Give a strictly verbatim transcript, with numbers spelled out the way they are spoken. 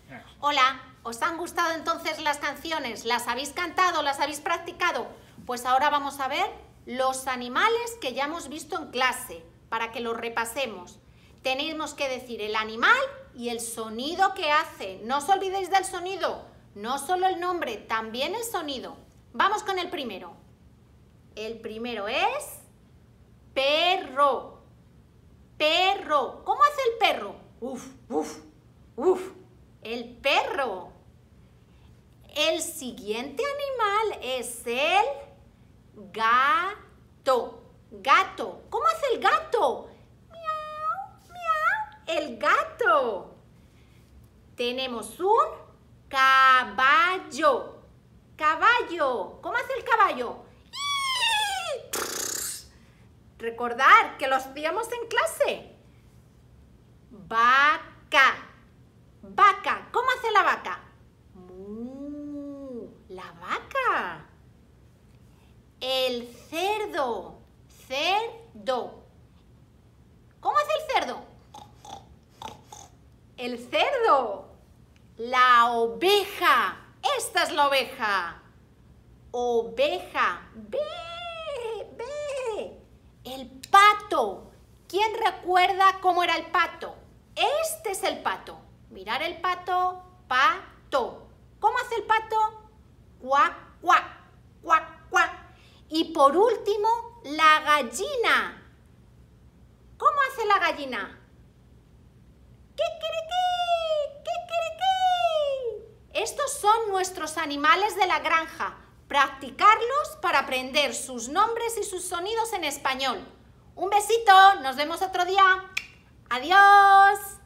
Hola, ¿os han gustado entonces las canciones? ¿Las habéis cantado? ¿Las habéis practicado? Pues ahora vamos a ver los animales que ya hemos visto en clase, para que los repasemos. Tenemos que decir el animal y el sonido que hace. No os olvidéis del sonido, no solo el nombre, también el sonido. Vamos con el primero. El primero es perro. Perro. ¿Cómo hace el perro? Uf, uf, uf. El perro. El siguiente animal es el gato. Gato. ¿Cómo hace el gato? Miau, miau. El gato. Tenemos un caballo. Caballo. ¿Cómo hace el caballo? Recordar que lo hacíamos en clase. Vaca. Vaca. ¿Cómo hace la vaca? ¡Mu! La vaca. El cerdo. Cerdo. ¿Cómo hace el cerdo? El cerdo. La oveja. Esta es la oveja. Oveja. Ve, ve. El pato. ¿Quién recuerda cómo era el pato? Este es el pato. Mirar el pato, pato. ¿Cómo hace el pato? Cuac, cuac, cuac, cuac. Y por último, la gallina. ¿Cómo hace la gallina? ¡Kikiriki! ¡Kikiriki! Estos son nuestros animales de la granja. Practicarlos para aprender sus nombres y sus sonidos en español. Un besito, nos vemos otro día. ¡Adiós!